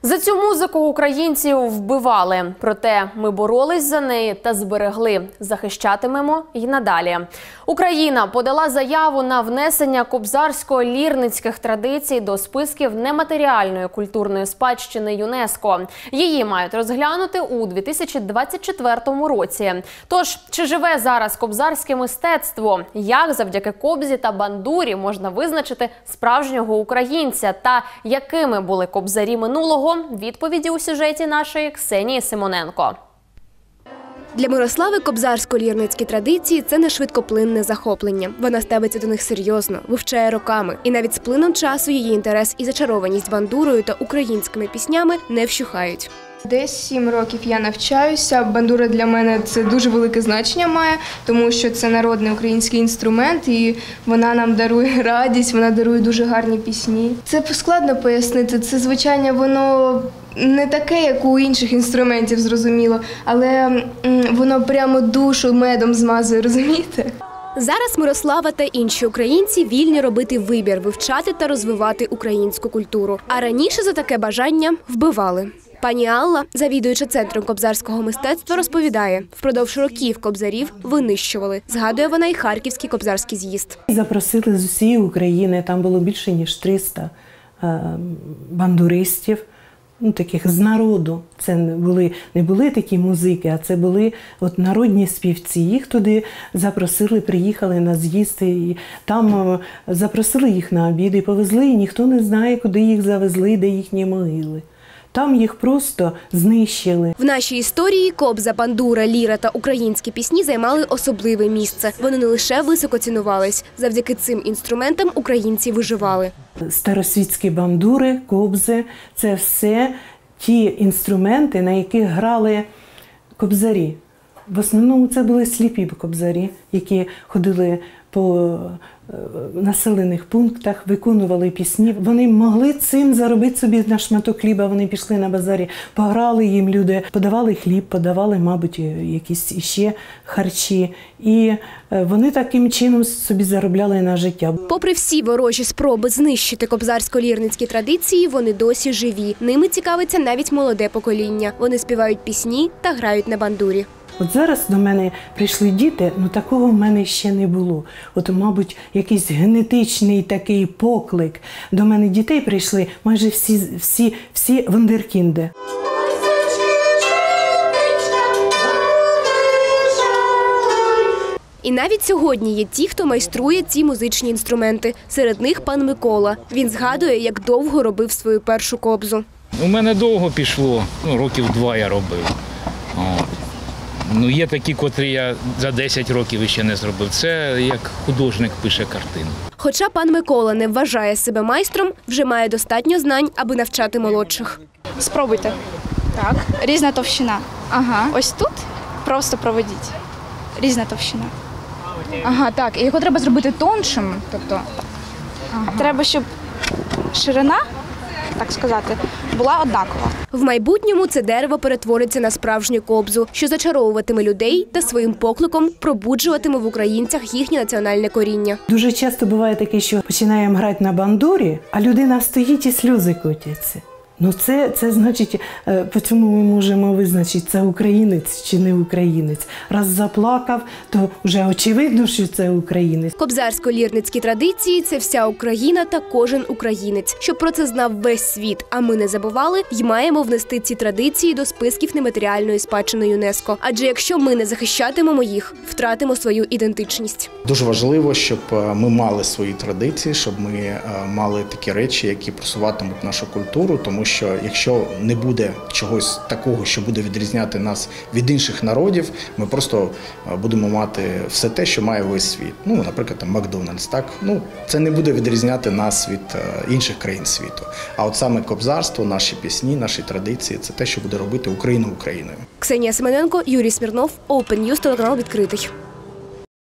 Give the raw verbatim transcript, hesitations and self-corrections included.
За цю музику українців вбивали, проте ми боролись за неї та зберегли. Захищатимемо й надалі. Україна подала заяву на внесення кобзарсько-лірницьких традицій до списків нематеріальної культурної спадщини ЮНЕСКО. Її мають розглянути у дві тисячі двадцять четвертому році. Тож, чи живе зараз кобзарське мистецтво? Як завдяки кобзі та бандурі можна визначити справжнього українця? Та якими були кобзарі минулого? Відповіді у сюжеті нашої Ксенії Симоненко. Для Мирослави кобзарсько-лірницькі традиції – це не швидкоплинне захоплення. Вона ставиться до них серйозно, вивчає роками. І навіть з плином часу її інтерес і зачарованість бандурою та українськими піснями не вщухають. Десь сім років я навчаюся. Бандура для мене це дуже велике значення має, тому що це народний український інструмент і вона нам дарує радість, вона дарує дуже гарні пісні. Це складно пояснити, це звучання, воно не таке, як у інших інструментів, зрозуміло, але воно прямо душу медом змазує, розумієте? Зараз Мирослава та інші українці вільні робити вибір, вивчати та розвивати українську культуру. А раніше за таке бажання вбивали. Пані Алла, завідуюча центром кобзарського мистецтва, розповідає, впродовж років кобзарів винищували. Згадує вона і Харківський кобзарський з'їзд. Запросили з усієї України, там було більше ніж триста бандуристів, ну, таких з народу. Це не були, не були такі музики, а це були от народні співці. Їх туди запросили, приїхали на з'їзд, і там запросили їх на обід і повезли, і ніхто не знає, куди їх завезли, де їхні могили. Там їх просто знищили. В нашій історії кобза, бандура, ліра та українські пісні займали особливе місце. Вони не лише високо цінувались. Завдяки цим інструментам українці виживали. Старосвітські бандури, кобзи – це все ті інструменти, на яких грали кобзарі. В основному це були сліпі кобзарі, які ходили по населених пунктах, виконували пісні. Вони могли цим заробити собі на шматок хліба. Вони пішли на базарі, пограли їм люди, подавали хліб, подавали, мабуть, якісь іще харчі. І вони таким чином собі заробляли на життя. Попри всі ворожі спроби знищити кобзарсько-лірницькі традиції, вони досі живі. Ними цікавиться навіть молоде покоління. Вони співають пісні та грають на бандурі. От зараз до мене прийшли діти, ну такого в мене ще не було. От, мабуть, якийсь генетичний такий поклик. До мене дітей прийшли майже всі, всі, всі вундеркінди. І навіть сьогодні є ті, хто майструє ці музичні інструменти. Серед них пан Микола. Він згадує, як довго робив свою першу кобзу. У мене довго пішло, ну, років два я робив. О. Ну, є такі, котрі я за десять років ще не зробив. Це як художник пише картину. Хоча пан Микола не вважає себе майстром, вже має достатньо знань, аби навчати молодших. Спробуйте. Так. Різна товщина. Ага. Ось тут просто проведіть. Різна товщина. Ага, так. І його треба зробити тоншим, тобто? Ага. Треба, щоб ширина, так сказати, була однакова. В майбутньому це дерево перетвориться на справжню кобзу, що зачаровуватиме людей та своїм покликом пробуджуватиме в українцях їхнє національне коріння. Дуже часто буває таке, що починаємо грати на бандурі, а людина стоїть і сльози котяться. Ну це, це значить, по цьому ми можемо визначити, це українець чи не українець. Раз заплакав, то вже очевидно, що це українець. Кобзарсько-лірницькі традиції – це вся Україна та кожен українець. Щоб про це знав весь світ, а ми не забували, й маємо внести ці традиції до списків нематеріальної спадщини ЮНЕСКО. Адже якщо ми не захищатимемо їх, втратимо свою ідентичність. Дуже важливо, щоб ми мали свої традиції, щоб ми мали такі речі, які просуватимуть нашу культуру, тому що що якщо не буде чогось такого, що буде відрізняти нас від інших народів, ми просто будемо мати все те, що має весь світ. Ну, наприклад, там Макдональдс, так? Ну, це не буде відрізняти нас від інших країн світу. А от саме кобзарство, наші пісні, наші традиції – це те, що буде робити Україну Україною. Ксенія Симоненко, Юрій Смірнов, Open News, телеканал «Відкритий».